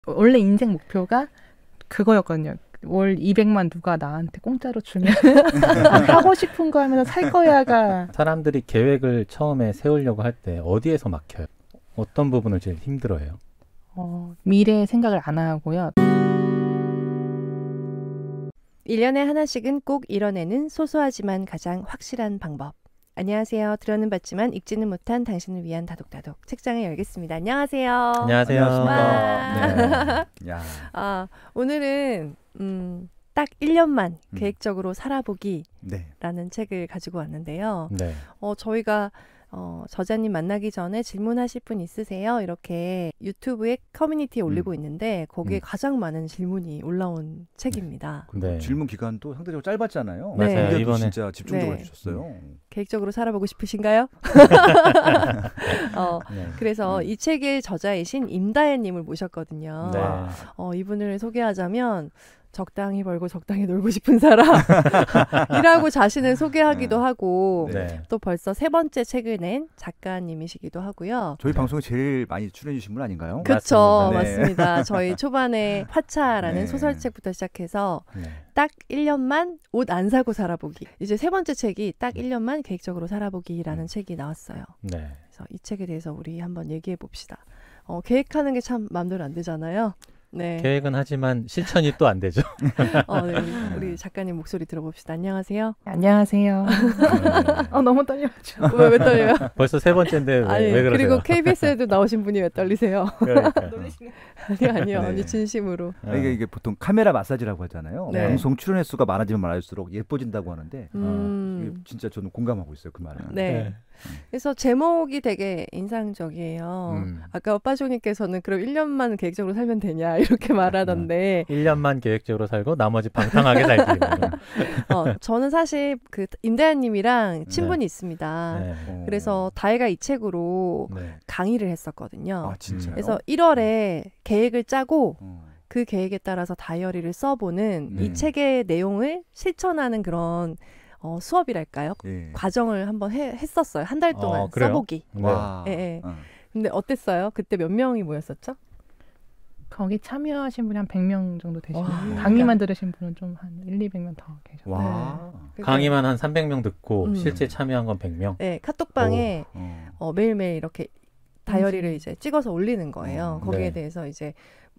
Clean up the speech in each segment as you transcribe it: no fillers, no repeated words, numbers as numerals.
원래 인생 목표가 그거였거든요. 월 200만 누가 나한테 공짜로 주면 하고 싶은 거 하면서 살 거야가. 사람들이 계획을 처음에 세우려고 할 때 어디에서 막혀요? 어떤 부분을 제일 힘들어해요? 미래의 생각을 안 하고요. 1년에 하나씩은 꼭 이뤄내는 소소하지만 가장 확실한 방법. 안녕하세요. 들어는 봤지만 읽지는 못한 당신을 위한 다독다독 책장을 열겠습니다. 안녕하세요. 안녕하세요. 와. 네. 야. 오늘은 딱 1년만 계획적으로 살아보기라는 네. 책을 가지고 왔는데요. 네. 저희가 저자님 만나기 전에 질문하실 분 있으세요? 이렇게 유튜브에 커뮤니티에 올리고 있는데 거기에 가장 많은 질문이 올라온 책입니다. 네. 질문 기간도 상대적으로 짧았잖아요. 네. 맞아요. 근데도 이번에 진짜 집중적으로 네. 해주셨어요. 계획적으로 살아보고 싶으신가요? 네. 그래서 이 책의 저자이신 임다혜님을 모셨거든요. 네. 이분을 소개하자면 적당히 벌고 적당히 놀고 싶은 사람이라고 자신을 소개하기도 하고 네. 또 벌써 3번째 책을 낸 작가님이시기도 하고요. 저희 방송에 제일 많이 출연해주신 분 아닌가요? 그렇죠. 네. 맞습니다. 저희 초반에 화차라는 네. 소설책부터 시작해서 네. 딱 1년만 옷 안 사고 살아보기. 이제 3번째 책이 딱 1년만 계획적으로 살아보기라는 책이 나왔어요. 네. 그래서 이 책에 대해서 우리 한번 얘기해 봅시다. 계획하는 게 참 마음대로 안 되잖아요. 네. 계획은 하지만 실천이 또 안 되죠. 네, 우리 작가님 목소리 들어봅시다. 안녕하세요. 안녕하세요. 너무 떨려가지고. 왜 떨려요? 벌써 3번째인데 왜 그러세요? 그리고 KBS에도 나오신 분이 왜 떨리세요? 그러니까. 아니요. 네. 아니, 진심으로. 이게 보통 카메라 마사지라고 하잖아요. 네. 방송 출연 횟수가 많아지면 많아질수록 예뻐진다고 하는데 이게 진짜 저는 공감하고 있어요. 그 말은. 네. 그래서 제목이 되게 인상적이에요. 아까 빠조님께서는 그럼 1년만 계획적으로 살면 되냐 이렇게 말하던데 1년만 계획적으로 살고 나머지 방탕하게 살기. 저는 사실 그 임다혜님이랑 친분이 있습니다. 네. 그래서 다혜가 이 책으로 네. 강의를 했었거든요. 아 진짜요? 그래서 1월에 계획을 짜고 그 계획에 따라서 다이어리를 써보는 이 책의 내용을 실천하는 그런 수업이랄까요? 예. 과정을 한번 했었어요. 한 달 동안 그래요? 써보기. 와. 예. 근데 어땠어요? 그때 몇 명이 모였었죠? 거기 참여하신 분이 한 100명 정도 되시고 와. 강의만 들으신 분은 좀 한 1-200명 더 계셨어요. 와. 강의만 한 300명 듣고 실제 참여한 건 100명? 네, 카톡방에 매일매일 이렇게 다이어리를 이제 찍어서 올리는 거예요. 거기에 네. 대해서 이제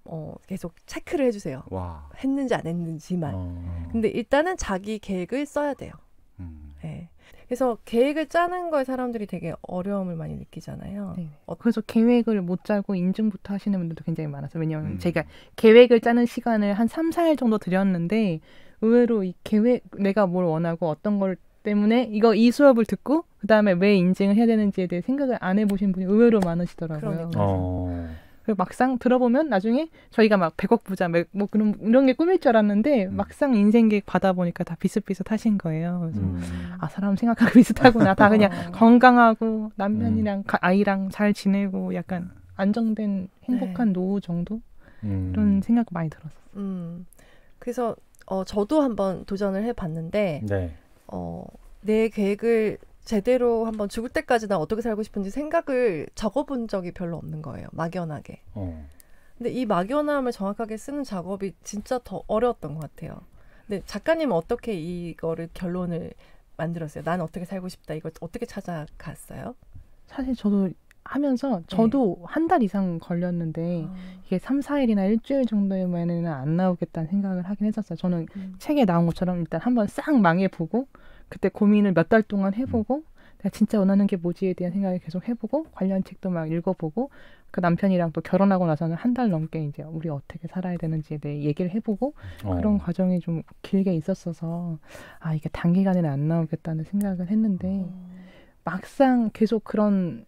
계속 체크를 해주세요. 와. 했는지 안 했는지만. 근데 일단은 자기 계획을 써야 돼요. 네. 그래서 계획을 짜는 거에 사람들이 되게 어려움을 많이 느끼잖아요. 네. 그래서 계획을 못 짜고 인증부터 하시는 분들도 굉장히 많았어요. 왜냐하면 제가 음. 계획을 짜는 시간을 한 3-4일 정도 드렸는데 의외로 이 계획, 내가 뭘 원하고 어떤 걸 때문에 이 수업을 듣고 그다음에 왜 인증을 해야 되는지에 대해 생각을 안 해보신 분이 의외로 많으시더라고요. 그리고 막상 들어보면 나중에 저희가 막 100억 부자 뭐 그런 이런 게 꿈일 줄 알았는데 막상 인생 계획 받아보니까 다 비슷비슷하신 거예요. 그래서 사람 생각하고 비슷하구나. 다 그냥 건강하고 남편이랑 아이랑 잘 지내고 약간 안정된 행복한 노후 정도 이런 생각 많이 들었어요. 그래서 저도 한번 도전을 해봤는데 네. 내 계획을 제대로 한번 죽을 때까지 난 어떻게 살고 싶은지 생각을 적어본 적이 별로 없는 거예요. 막연하게. 근데 이 막연함을 정확하게 쓰는 작업이 진짜 더 어려웠던 것 같아요. 근데 작가님은 어떻게 이거를 결론을 만들었어요? 난 어떻게 살고 싶다. 이걸 어떻게 찾아갔어요? 사실 저도 하면서 저도 한 달 이상 걸렸는데 이게 3-4일이나 일주일 정도면은 안 나오겠다는 생각을 하긴 했었어요. 저는 책에 나온 것처럼 일단 한번 싹 망해보고 그때 고민을 몇 달 동안 해보고 내가 진짜 원하는 게 뭐지에 대한 생각을 계속 해보고 관련 책도 막 읽어보고 그 남편이랑 또 결혼하고 나서는 한 달 넘게 이제 우리 어떻게 살아야 되는지에 대해 얘기를 해보고 그런 과정이 좀 길게 있었어서 이게 단기간에는 안 나오겠다는 생각을 했는데 막상 계속 그런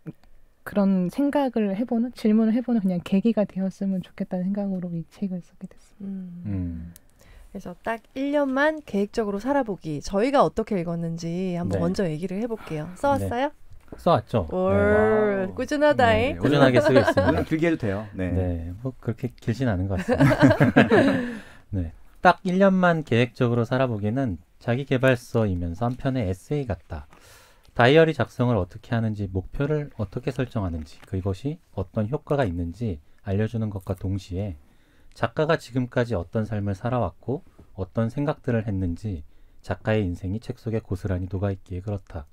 생각을 해보는 질문을 해보는 그냥 계기가 되었으면 좋겠다는 생각으로 이 책을 쓰게 됐습니다. 그래서 딱 1년만 계획적으로 살아보기. 저희가 어떻게 읽었는지 한번 먼저 얘기를 해볼게요. 써왔어요? 네. 써왔죠. 네. 꾸준하다잉. 꾸준하게 쓰고 있습니다. 길게 해도 돼요. 네. 뭐 그렇게 길진 않은 것 같습니다. 네. 딱 1년만 계획적으로 살아보기는 자기계발서이면서 한편의 에세이 같다. 다이어리 작성을 어떻게 하는지, 목표를 어떻게 설정하는지, 그것이 어떤 효과가 있는지 알려주는 것과 동시에 작가가 지금까지 어떤 삶을 살아왔고 어떤 생각들을 했는지 작가의 인생이 책 속에 고스란히 녹아있기에 그렇다.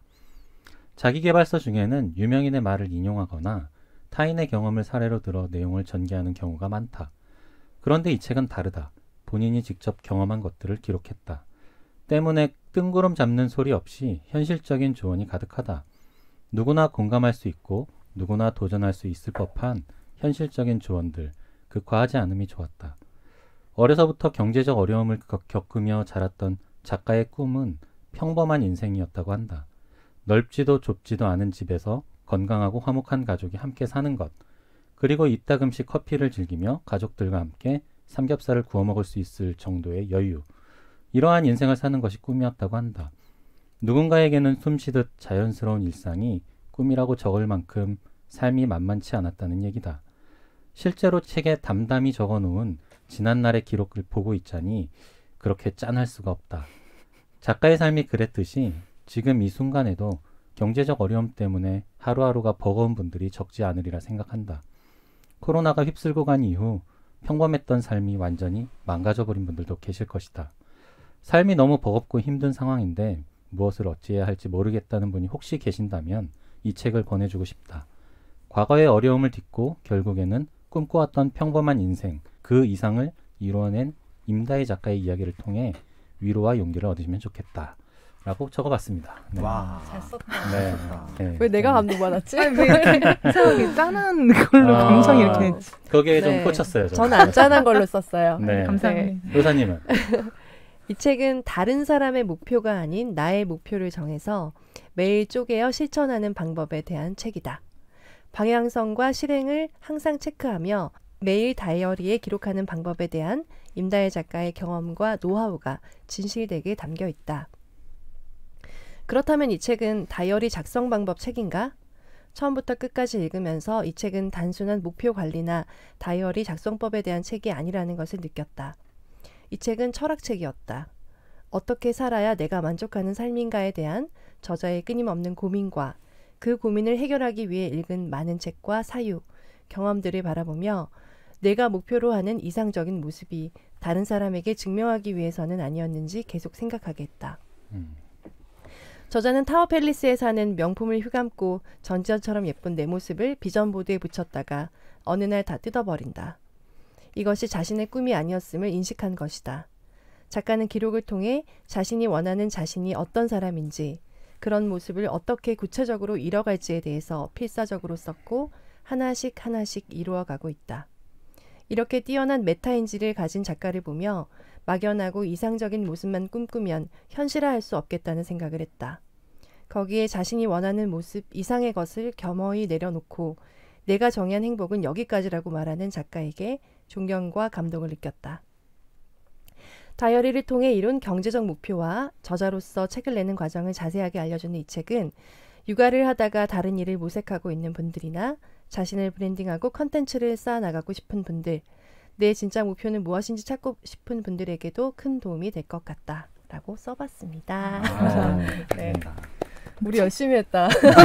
자기계발서 중에는 유명인의 말을 인용하거나 타인의 경험을 사례로 들어 내용을 전개하는 경우가 많다. 그런데 이 책은 다르다. 본인이 직접 경험한 것들을 기록했다. 때문에 뜬구름 잡는 소리 없이 현실적인 조언이 가득하다. 누구나 공감할 수 있고 누구나 도전할 수 있을 법한 현실적인 조언들, 극화하지 않음이 좋았다. 어려서부터 경제적 어려움을 겪으며 자랐던 작가의 꿈은 평범한 인생이었다고 한다. 넓지도 좁지도 않은 집에서 건강하고 화목한 가족이 함께 사는 것, 그리고 이따금씩 커피를 즐기며 가족들과 함께 삼겹살을 구워 먹을 수 있을 정도의 여유, 이러한 인생을 사는 것이 꿈이었다고 한다. 누군가에게는 숨쉬듯 자연스러운 일상이 꿈이라고 적을 만큼 삶이 만만치 않았다는 얘기다. 실제로 책에 담담히 적어놓은 지난날의 기록을 보고 있자니 그렇게 짠할 수가 없다. 작가의 삶이 그랬듯이 지금 이 순간에도 경제적 어려움 때문에 하루하루가 버거운 분들이 적지 않으리라 생각한다. 코로나가 휩쓸고 간 이후 평범했던 삶이 완전히 망가져버린 분들도 계실 것이다. 삶이 너무 버겁고 힘든 상황인데 무엇을 어찌해야 할지 모르겠다는 분이 혹시 계신다면 이 책을 권해주고 싶다. 과거의 어려움을 딛고 결국에는 꿈꿔왔던 평범한 인생, 그 이상을 이루어낸 임다희 작가의 이야기를 통해 위로와 용기를 얻으시면 좋겠다. 라고 적어봤습니다. 네. 와, 잘 썼다. 네. 네. 왜 내가 감동받았지? 왜 이렇게 이상하게 짠한 걸로 감성이 이렇게 거기에 좀 네. 꽂혔어요. 저는 안 짠한 걸로 썼어요. 네. 감사합니다. 의사님은? 이 책은 다른 사람의 목표가 아닌 나의 목표를 정해서 매일 쪼개어 실천하는 방법에 대한 책이다. 방향성과 실행을 항상 체크하며 매일 다이어리에 기록하는 방법에 대한 임다혜 작가의 경험과 노하우가 진실되게 담겨 있다. 그렇다면 이 책은 다이어리 작성 방법 책인가? 처음부터 끝까지 읽으면서 이 책은 단순한 목표 관리나 다이어리 작성법에 대한 책이 아니라는 것을 느꼈다. 이 책은 철학책이었다. 어떻게 살아야 내가 만족하는 삶인가에 대한 저자의 끊임없는 고민과 그 고민을 해결하기 위해 읽은 많은 책과 사유, 경험들을 바라보며 내가 목표로 하는 이상적인 모습이 다른 사람에게 증명하기 위해서는 아니었는지 계속 생각하게 했다. 저자는 타워팰리스에 사는 명품을 휘감고 전지현처럼 예쁜 내 모습을 비전보드에 붙였다가 어느 날 다 뜯어버린다. 이것이 자신의 꿈이 아니었음을 인식한 것이다. 작가는 기록을 통해 자신이 원하는 자신이 어떤 사람인지, 그런 모습을 어떻게 구체적으로 이뤄갈지에 대해서 필사적으로 썼고 하나씩 하나씩 이루어가고 있다. 이렇게 뛰어난 메타인지를 가진 작가를 보며 막연하고 이상적인 모습만 꿈꾸면 현실화할 수 없겠다는 생각을 했다. 거기에 자신이 원하는 모습 이상의 것을 겸허히 내려놓고 내가 정의한 행복은 여기까지라고 말하는 작가에게 존경과 감동을 느꼈다. 다이어리를 통해 이룬 경제적 목표와 저자로서 책을 내는 과정을 자세하게 알려주는 이 책은 육아를 하다가 다른 일을 모색하고 있는 분들이나 자신을 브랜딩하고 컨텐츠를 쌓아나가고 싶은 분들, 내 진짜 목표는 무엇인지 찾고 싶은 분들에게도 큰 도움이 될 것 같다. 라고 써봤습니다. 감사합니다. 네. 우리 열심히 했다.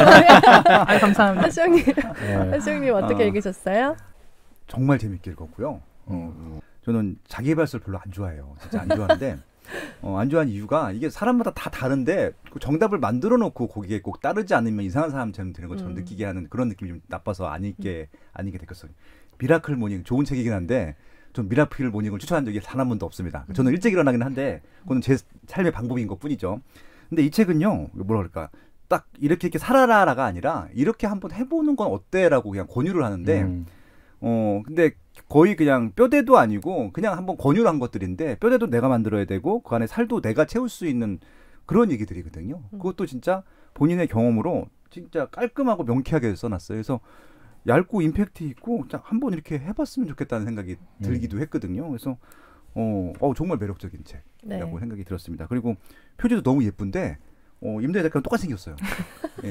감사합니다. 하수영님 어떻게 읽으셨어요? 정말 재밌게 읽었고요. 저는 자기계발서를 별로 안 좋아해요. 진짜 안 좋아하는데 안 좋아하는 이유가 이게 사람마다 다 다른데 정답을 만들어 놓고 거기에 꼭 따르지 않으면 이상한 사람처럼 되는 것처럼 느끼게 하는 그런 느낌이 좀 나빠서 안 읽게 됐었어요. 미라클 모닝 좋은 책이긴 한데 전 미라클 모닝을 추천한 적이 단 한 번도 없습니다. 저는 일찍 일어나긴 한데 그건 제 삶의 방법인 것뿐이죠. 근데 이 책은요, 뭐라 그럴까, 딱 이렇게 살아라가 아니라 이렇게 한번 해보는 건 어때라고 그냥 권유를 하는데 근데 거의 그냥 뼈대도 아니고 그냥 한번 권유를 한 것들인데 뼈대도 내가 만들어야 되고 그 안에 살도 내가 채울 수 있는 그런 얘기들이거든요. 그것도 진짜 본인의 경험으로 진짜 깔끔하고 명쾌하게 써놨어요. 그래서 얇고 임팩트 있고 한번 이렇게 해봤으면 좋겠다는 생각이 들기도 했거든요. 그래서 정말 매력적인 책이라고 생각이 들었습니다. 그리고 표지도 너무 예쁜데 임다희 작가랑 똑같이 생겼어요. 네.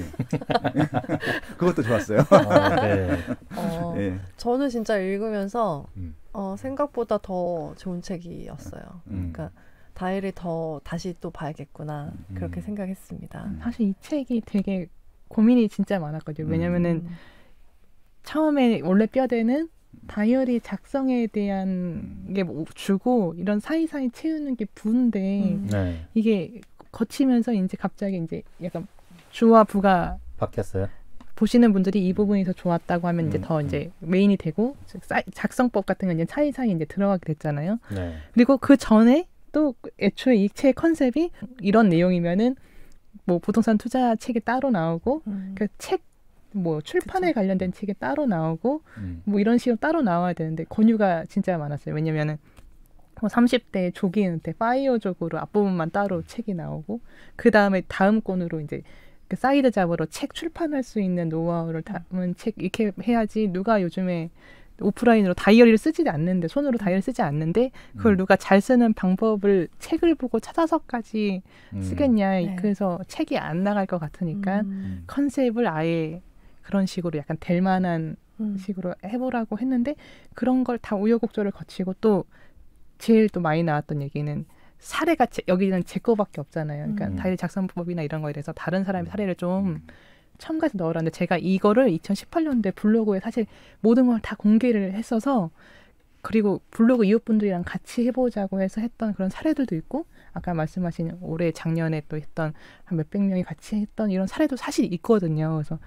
그것도 좋았어요. 네. 네. 저는 진짜 읽으면서 생각보다 더 좋은 책이었어요. 그러니까 다이를 더 다시 또 봐야겠구나 그렇게 생각했습니다. 사실 이 책이 되게 고민이 진짜 많았거든요. 왜냐면은 처음에 원래 뼈대는 다이어리 작성에 대한 게 뭐 주고 이런 사이사이 채우는 게 부인데 네. 이게 거치면서 이제 갑자기 이제 약간 주와 부가 바뀌었어요. 보시는 분들이 이 부분이 더 좋았다고 하면 이제 더 이제 메인이 되고 작성법 같은 건 이제 사이사이 이제 들어가게 됐잖아요. 네. 그리고 그 전에 또 애초에 이 책 컨셉이 이런 내용이면은 뭐 부동산 투자 책이 따로 나오고 그 책 뭐 출판에 그쵸. 관련된 책이 따로 나오고 뭐 이런 식으로 따로 나와야 되는데 권유가 진짜 많았어요. 왜냐면은 뭐 30대 조기 은퇴 파이어족으로 앞부분만 따로 책이 나오고 그 다음에 다음 권으로 이제 그 사이드 잡으로 책 출판할 수 있는 노하우를 담은 책 이렇게 해야지 누가 요즘에 오프라인으로 다이어리를 쓰지 않는데 손으로 다이어리 쓰지 않는데 그걸 누가 잘 쓰는 방법을 책을 보고 찾아서까지 쓰겠냐. 네. 그래서 책이 안 나갈 것 같으니까 컨셉을 아예 그런 식으로 약간 될 만한 식으로 해보라고 했는데 그런 걸 다 우여곡절을 거치고 또 제일 또 많이 나왔던 얘기는 사례가 여기는 제 거밖에 없잖아요. 그러니까 다이어리 작성법이나 이런 거에 대해서 다른 사람의 사례를 좀 첨가해서 넣으라는데 제가 이거를 2018년도에 블로그에 사실 모든 걸 다 공개를 했어서 그리고 블로그 이웃분들이랑 같이 해보자고 해서 했던 그런 사례들도 있고 아까 말씀하신 올해 작년에 또 했던 한 몇백 명이 같이 했던 이런 사례도 사실 있거든요. 그래서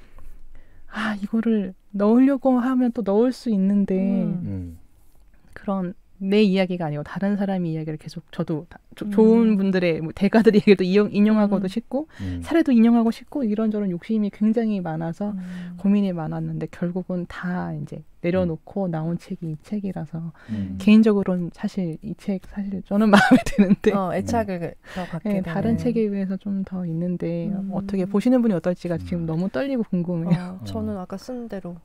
이거를 넣으려고 하면 또 넣을 수 있는데 그런 내 이야기가 아니고 다른 사람의 이야기를 계속 저도 좋은 분들의 뭐 대가들 얘기도 인용하고도 싶고 사례도 인용하고 싶고 이런저런 욕심이 굉장히 많아서 고민이 많았는데 결국은 다 이제 내려놓고 나온 책이 이 책이라서 개인적으로는 사실 이 책 사실 저는 마음에 드는데 애착을 더 갖게 되는 다른 책에 비해서 좀 더 있는데 어떻게 보시는 분이 어떨지가 지금 너무 떨리고 궁금해요. 저는 아까 쓴 대로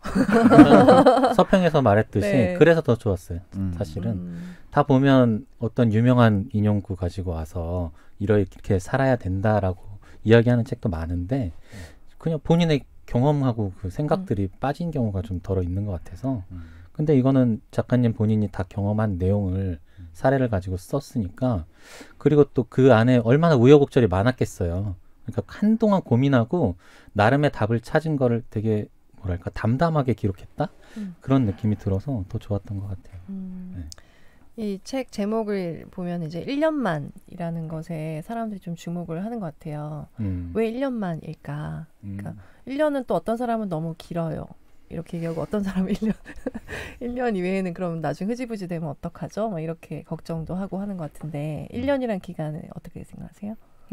서평에서 말했듯이 네. 그래서 더 좋았어요. 사실은 다 보면 어떤 유명한 인용구 가지고 와서 이렇게 살아야 된다라고 이야기하는 책도 많은데 그냥 본인의 경험하고 그 생각들이 빠진 경우가 좀 덜어 있는 것 같아서 근데 이거는 작가님 본인이 다 경험한 내용을 사례를 가지고 썼으니까 그리고 또 그 안에 얼마나 우여곡절이 많았겠어요. 그러니까 한동안 고민하고 나름의 답을 찾은 거를 되게 뭐랄까 담담하게 기록했다? 그런 느낌이 들어서 더 좋았던 것 같아요. 네. 이 책 제목을 보면 이제 1년만이라는 것에 사람들이 좀 주목을 하는 것 같아요. 왜 1년만일까? 그러니까 1년은 또 어떤 사람은 너무 길어요. 이렇게 얘기하고 어떤 사람은 1년 이외에는 그럼 나중에 흐지부지 되면 어떡하죠? 막 이렇게 걱정도 하고 하는 것 같은데 1년이란 기간을 어떻게 생각하세요?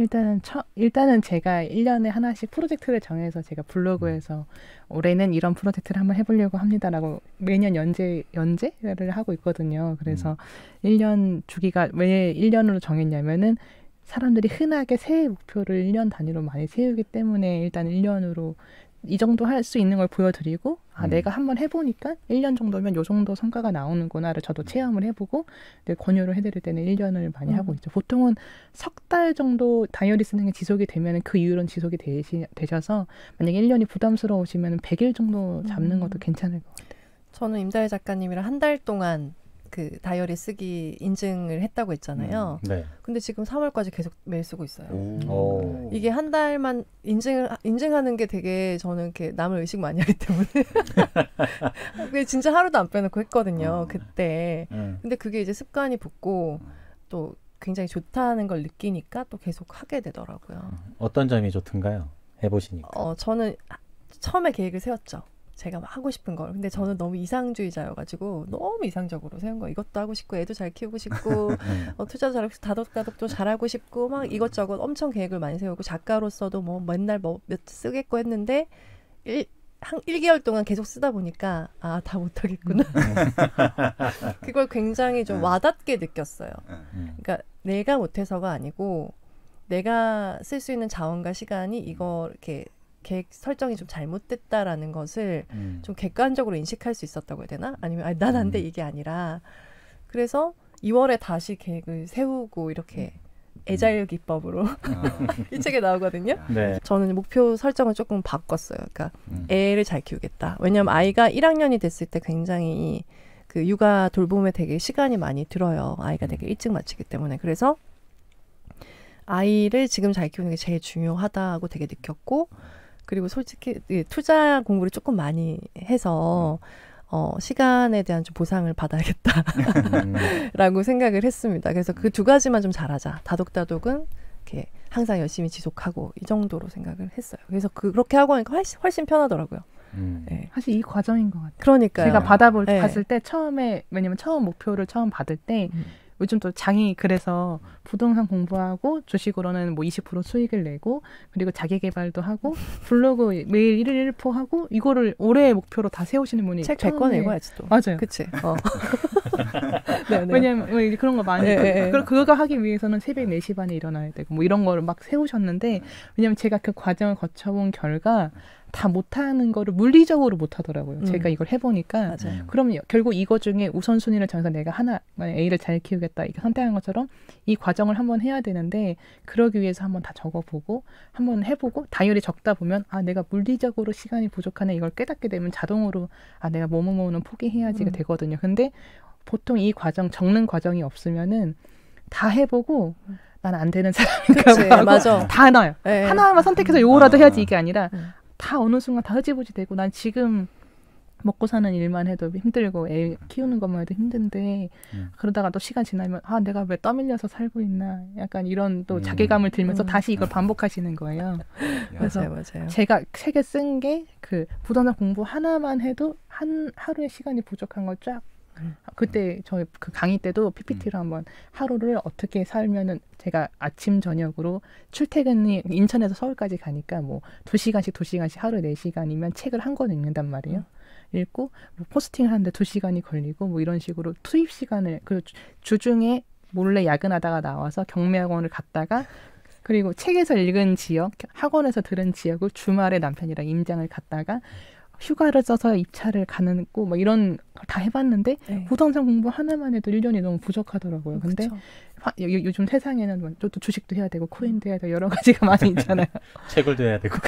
일단은 제가 1년에 하나씩 프로젝트를 정해서 제가 블로그에서 올해는 이런 프로젝트를 한번 해보려고 합니다라고 매년 연재를 하고 있거든요. 그래서 1년 주기가 왜 1년으로 정했냐면은 사람들이 흔하게 새해 목표를 1년 단위로 많이 세우기 때문에 일단 1년으로 이 정도 할 수 있는 걸 보여드리고 내가 한번 해보니까 1년 정도면 요 정도 성과가 나오는구나를 저도 체험을 해보고 권유를 해드릴 때는 1년을 많이 하고 있죠. 보통은 석 달 정도 다이어리 쓰는 게 지속이 되면 그 이후로는 지속이 되셔서 만약에 1년이 부담스러우시면 100일 정도 잡는 것도 괜찮을 것 같아요. 저는 임다혜 작가님이랑 한 달 동안 그 다이어리 쓰기 인증을 했다고 했잖아요. 네. 근데 지금 3월까지 계속 매일 쓰고 있어요. 오. 이게 한 달만 인증하는 게 되게 저는 이렇게 남을 의식 많이 하기 때문에 그게 진짜 하루도 안 빼놓고 했거든요. 그때. 근데 그게 이제 습관이 붙고 또 굉장히 좋다는 걸 느끼니까 또 계속 하게 되더라고요. 어떤 점이 좋던가요? 해보시니까. 저는 처음에 계획을 세웠죠. 제가 막 하고 싶은 걸. 근데 저는 너무 이상주의자여가지고 너무 이상적으로 세운 거. 이것도 하고 싶고 애도 잘 키우고 싶고 투자도 잘하고 싶고 다독다독도 잘하고 싶고 막 이것저것 엄청 계획을 많이 세우고 작가로서도 뭐 맨날 뭐 몇 쓰겠고 했는데 1개월 동안 계속 쓰다 보니까 다 못하겠구나. 그걸 굉장히 좀 와닿게 느꼈어요. 그러니까 내가 못해서가 아니고 내가 쓸 수 있는 자원과 시간이 이거 이렇게 계획 설정이 좀 잘못됐다라는 것을 좀 객관적으로 인식할 수 있었다고 해야 되나? 아니면 난 안 돼 이게 아니라 그래서 2월에 다시 계획을 세우고 이렇게 애자일 기법으로 이 책에 나오거든요. 네. 저는 목표 설정을 조금 바꿨어요. 그러니까 애를 잘 키우겠다. 왜냐하면 아이가 1학년이 됐을 때 굉장히 그 육아 돌봄에 되게 시간이 많이 들어요. 아이가 되게 일찍 마치기 때문에. 그래서 아이를 지금 잘 키우는 게 제일 중요하다고 되게 느꼈고 그리고 솔직히 투자 공부를 조금 많이 해서 시간에 대한 좀 보상을 받아야겠다라고 생각을 했습니다. 그래서 그 두 가지만 좀 잘하자. 다독다독은 이렇게 항상 열심히 지속하고 이 정도로 생각을 했어요. 그래서 그렇게 하고 하니까 훨씬 편하더라고요. 네. 사실 이 과정인 것 같아요. 그러니까요. 제가 봤을 때 처음에 왜냐면 처음 목표를 처음 받을 때 요즘 또 장이 그래서 부동산 공부하고 주식으로는 뭐 20% 수익을 내고 그리고 자기 개발도 하고 블로그 매일 1일 1포 하고 이거를 올해의 목표로 다 세우시는 분이 책 100권 읽어야지 또. 맞아요. 그치. 왜냐면 그런 거 많이 그거 하기 위해서는 새벽 4시 반에 일어나야 되고 뭐 이런 거를 막 세우셨는데 왜냐면 제가 그 과정을 거쳐본 결과 다 못하는 거를 물리적으로 못하더라고요. 제가 이걸 해보니까. 맞아요. 그럼 결국 이거 중에 우선순위를 정해서 내가 만약 A를 잘 키우겠다 이렇게 선택한 것처럼 이 과정을 한번 해야 되는데 그러기 위해서 한번 다 적어보고 한번 해보고 다이어리 적다 보면 내가 물리적으로 시간이 부족하네 이걸 깨닫게 되면 자동으로 내가 뭐는 포기해야지가 되거든요. 근데 보통 이 과정 적는 과정이 없으면은 다 해보고 난 안 되는 사람인가 맞아. 다 나요. 하나만 선택해서 요거라도 해야지 이게 아니라 다 어느 순간 다 흐지부지 되고 난 지금 먹고 사는 일만 해도 힘들고 애 키우는 것만 해도 힘든데 그러다가 또 시간 지나면 내가 왜 떠밀려서 살고 있나 약간 이런 또 자괴감을 들면서 다시 이걸 반복하시는 거예요. 그래서 맞아요. 제가 책에 쓴 게 그 부동산 공부 하나만 해도 하루의 시간이 부족한 걸 쫙 그때 저희 그 강의 때도 PPT로 한번 하루를 어떻게 살면은 제가 아침 저녁으로 출퇴근이 인천에서 서울까지 가니까 뭐 2시간씩 하루에 4시간이면 책을 한 권 읽는단 말이에요. 읽고 뭐 포스팅 하는데 2시간이 걸리고 뭐 이런 식으로 투입 시간을 그 주중에 몰래 야근하다가 나와서 경매학원을 갔다가 그리고 책에서 읽은 지역, 학원에서 들은 지역을 주말에 남편이랑 임장을 갔다가 휴가를 써서 입찰을 가는 거 뭐 이런 걸 다 해봤는데 부동산 공부 하나만 해도 1년이 너무 부족하더라고요. 근데 요즘 세상에는 또 주식도 해야 되고 코인도 해야 되고 여러 가지가 많이 있잖아요. 책을도 해야 되고.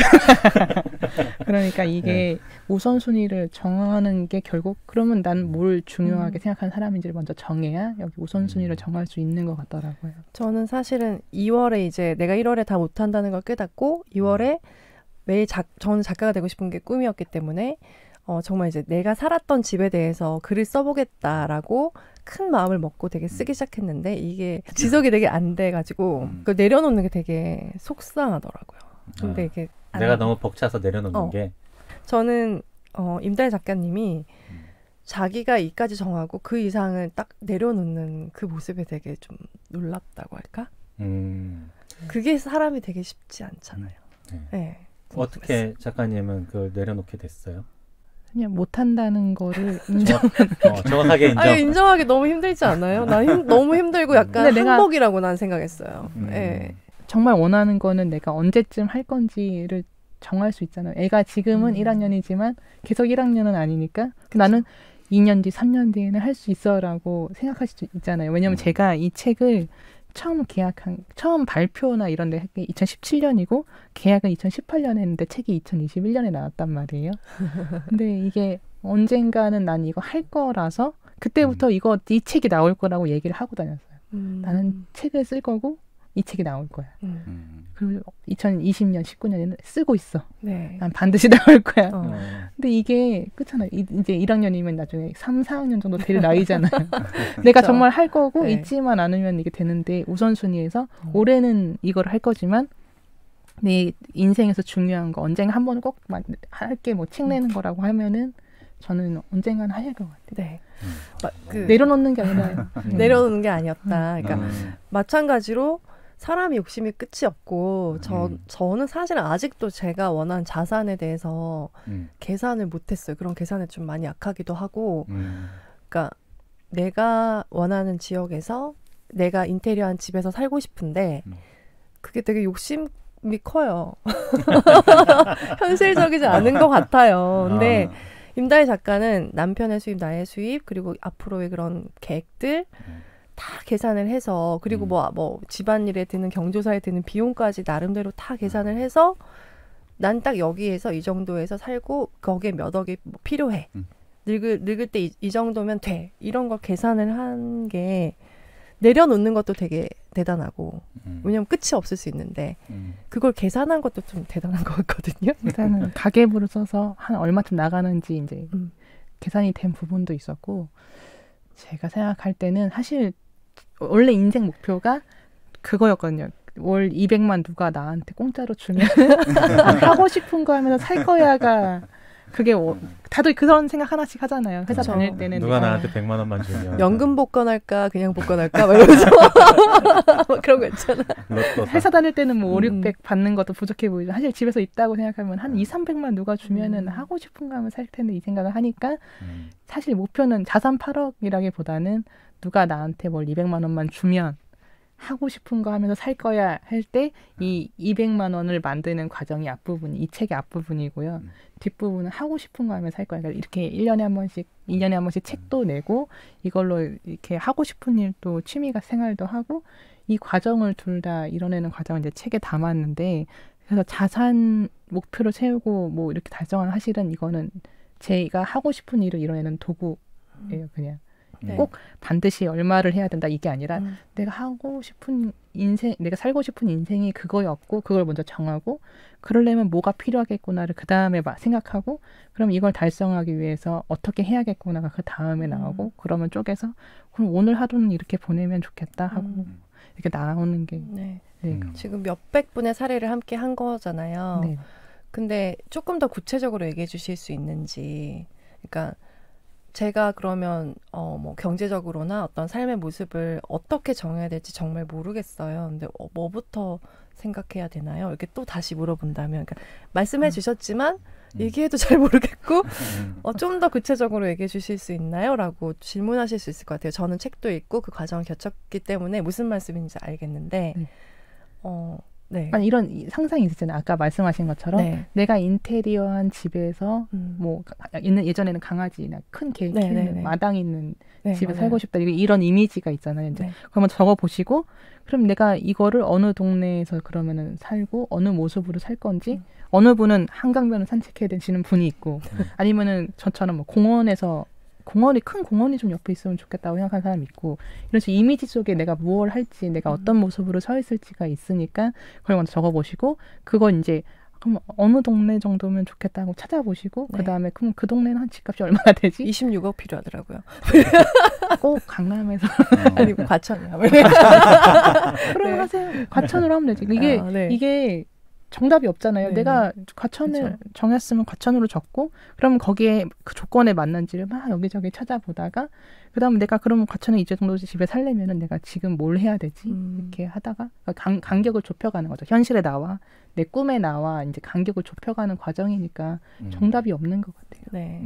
그러니까 이게 우선순위를 정하는 게 결국 그러면 난 뭘 중요하게 생각하는 사람인지를 먼저 정해야 여기 우선순위를 정할 수 있는 것 같더라고요. 저는 사실은 2월에 이제 내가 1월에 다 못한다는 걸 깨닫고 2월에 매일 저는 작가가 되고 싶은 게 꿈이었기 때문에 정말 이제 내가 살았던 집에 대해서 글을 써보겠다라고 큰 마음을 먹고 되게 쓰기 시작했는데 이게 지속이 되게 안 돼가지고 그걸 내려놓는 게 되게 속상하더라고요. 근데 이게 내가 너무 벅차서 내려놓는 게 저는 임다혜 작가님이 자기가 이까지 정하고 그 이상을 딱 내려놓는 그 모습에 되게 좀 놀랍다고 할까? 그게 사람이 되게 쉽지 않잖아요. 네. 어떻게 작가님은 그걸 내려놓게 됐어요? 그냥 못한다는 거를 정확하게 인정. 인정하기 너무 힘들지 않아요? 너무 힘들고 약간 한복이라고 난 생각했어요. 정말 원하는 거는 내가 언제쯤 할 건지를 정할 수 있잖아요. 애가 지금은 1학년이지만 계속 1학년은 아니니까 나는 2년 뒤, 3년 뒤에는 할 수 있어라고 생각할 수 있잖아요. 왜냐면 제가 이 책을 처음 발표나 이런 데 했기 2017년이고 계약은 2018년에 했는데 책이 2021년에 나왔단 말이에요. 근데 이게 언젠가는 난 이거 할 거라서 그때부터 이 책이 나올 거라고 얘기를 하고 다녔어요. 나는 책을 쓸 거고 이 책이 나올 거야. 그리고 2020년, 19년에는 쓰고 있어. 난 반드시 나올 거야. 근데 이게 그렇잖아요. 이제 1학년이면 나중에 3, 4학년 정도 될 나이잖아요. 내가 정말 할 거고 잊지만 않으면 이게 되는데 우선순위에서 올해는 이걸 할 거지만 내 인생에서 중요한 거 언젠가 한 번은 꼭 할게 뭐 책 내는 거라고 하면은 저는 언젠가는 할 것 같아요. 내려놓는 게 아니라 내려놓는 게 아니었다. 그러니까 마찬가지로 사람이 욕심이 끝이 없고 저는 사실은 아직도 제가 원하는 자산에 대해서 계산을 못했어요. 그런 계산에 좀 많이 약하기도 하고 그러니까 내가 원하는 지역에서 내가 인테리어한 집에서 살고 싶은데 그게 되게 욕심이 커요. 현실적이지 않은 것 같아요. 근데 임다혜 작가는 남편의 수입, 나의 수입 그리고 앞으로의 그런 계획들 다 계산을 해서 그리고 뭐 집안일에 드는 경조사에 드는 비용까지 나름대로 다 계산을 해서 난 딱 여기에서 이 정도에서 살고 거기에 몇 억이 필요해. 늙을 때 이 정도면 돼. 이런 걸 계산을 한 게 내려놓는 것도 되게 대단하고 왜냐면 끝이 없을 수 있는데 그걸 계산한 것도 좀 대단한 것 같거든요. 일단은 가계부를 써서 한 얼마쯤 나가는지 이제 계산이 된 부분도 있었고 제가 생각할 때는 사실 원래 인생 목표가 그거였거든요. 월 200만 누가 나한테 공짜로 주면 하고 싶은 거 하면서 살 거야가 그게 다들 그런 생각 하나씩 하잖아요. 회사 그쵸. 다닐 때는 누가 나한테 100만 원만 주면 연금 복권할까 그냥 복권할까 막 이러면서 뭐 그런 거 있잖아. 회사 다닐 때는 뭐 5, 600 받는 것도 부족해 보이죠. 사실 집에서 있다고 생각하면 한 2, 300만 누가 주면은 하고 싶은 거 하면 살 텐데 이 생각을 하니까 사실 목표는 자산 8억이라기보다는 누가 나한테 뭘 200만 원만 주면 하고 싶은 거 하면서 살 거야 할 때 이 200만 원을 만드는 과정이 앞부분이 이 책의 앞부분이고요. 뒷부분은 하고 싶은 거 하면 살 거야. 그러니까 이렇게 1년에 한 번씩 2년에 한 번씩 책도 내고 이걸로 이렇게 하고 싶은 일도 취미가 생활도 하고 이 과정을 둘 다 이뤄내는 과정을 이제 책에 담았는데 그래서 자산 목표를 세우고 뭐 이렇게 달성하는 사실은 이거는 제가 하고 싶은 일을 이뤄내는 도구예요. 그냥. 네. 꼭 반드시 얼마를 해야 된다 이게 아니라 내가 하고 싶은 인생, 내가 살고 싶은 인생이 그거였고 그걸 먼저 정하고 그러려면 뭐가 필요하겠구나를 그 다음에 생각하고 그럼 이걸 달성하기 위해서 어떻게 해야겠구나가 그 다음에 나오고 그러면 쪼개서 그럼 오늘 하루는 이렇게 보내면 좋겠다 하고 이렇게 나오는 게 네. 네. 지금 몇백 분의 사례를 함께 한 거잖아요. 네. 근데 조금 더 구체적으로 얘기해 주실 수 있는지. 그러니까 제가 그러면 뭐 경제적으로나 어떤 삶의 모습을 어떻게 정해야 될지 정말 모르겠어요. 근데 뭐부터 생각해야 되나요? 이렇게 또 다시 물어본다면 그러니까 말씀해 주셨지만 얘기해도 잘 모르겠고 좀 더 구체적으로 얘기해 주실 수 있나요? 라고 질문하실 수 있을 것 같아요. 저는 책도 읽고 그 과정을 겪었기 때문에 무슨 말씀인지 알겠는데 네. 아니 이런 상상이 있었잖아요. 아까 말씀하신 것처럼 네. 내가 인테리어한 집에서 뭐 예전에는 강아지나 큰 개 키우는 마당 있는 집에 맞아요. 살고 싶다 이런 이미지가 있잖아요. 이제 네. 그러면 적어 보시고 그럼 내가 이거를 어느 동네에서 그러면은 살고 어느 모습으로 살 건지 어느 분은 한강변을 산책해야 되시는 분이 있고 아니면은 저처럼 뭐 큰 공원이 좀 옆에 있으면 좋겠다고 생각하는 사람이 있고 이런 식으로 이미지 속에 내가 무엇을 할지 내가 어떤 모습으로 서 있을지가 있으니까 그걸 먼저 적어보시고 그건 이제 그럼 어느 동네 정도면 좋겠다고 찾아보시고 네. 그다음에 그럼 그 동네는 한 집값이 얼마나 되지? 26억 필요하더라고요. 꼭 강남에서 아니 과천이야. 그럼 네. 하세요. 과천으로 하면 되지. 이게 정답이 없잖아요. 네. 내가 과천을 정했으면 과천으로 적고 그러면 거기에 그 조건에 맞는지를 막 여기저기 찾아보다가 그다음에 내가 그러면 과천에 이제 정도 집에 살려면은 내가 지금 뭘 해야 되지? 이렇게 하다가 간격을 좁혀가는 거죠. 현실에 나와 내 꿈에 나와 이제 간격을 좁혀가는 과정이니까 정답이 없는 것 같아요. 네.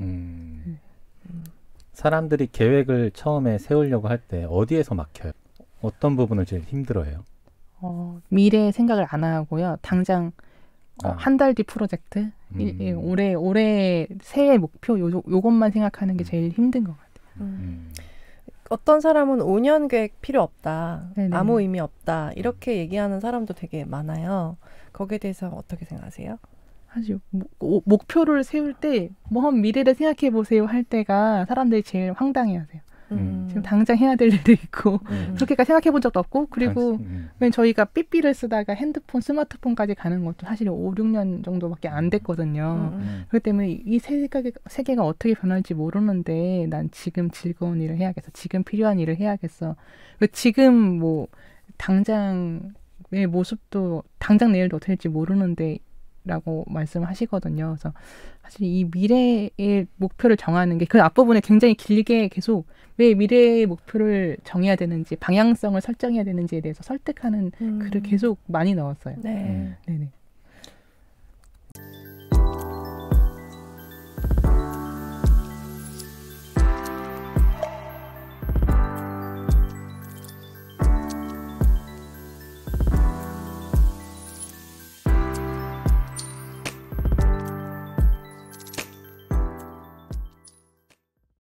사람들이 계획을 처음에 세우려고 할 때 어디에서 막혀요? 어떤 부분을 제일 힘들어해요? 미래 생각을 안 하고요. 당장 한 달 뒤 프로젝트, 올해 새해 목표 요것만 생각하는 게 제일 힘든 것 같아요. 어떤 사람은 5년 계획 필요 없다. 네네. 아무 의미 없다. 이렇게 얘기하는 사람도 되게 많아요. 거기에 대해서 어떻게 생각하세요? 사실 목표를 세울 때 뭐 미래를 생각해 보세요 할 때가 사람들이 제일 황당해하세요. 지금 당장 해야 될 일도 있고 그렇게까지 생각해 본 적도 없고 그리고 저희가 삐삐를 쓰다가 스마트폰까지 가는 것도 사실 5, 6년 정도밖에 안 됐거든요. 그렇기 때문에 이 세계가 어떻게 변할지 모르는데 난 지금 즐거운 일을 해야겠어. 지금 필요한 일을 해야겠어. 지금 뭐 당장의 모습도 당장 내일도 어떻게 될지 모르는데 라고 말씀하시거든요. 그래서 사실 이 미래의 목표를 정하는 게 그 앞부분에 굉장히 길게 계속 왜 미래의 목표를 정해야 되는지 방향성을 설정해야 되는지에 대해서 설득하는 글을 계속 많이 넣었어요. 네. 네네.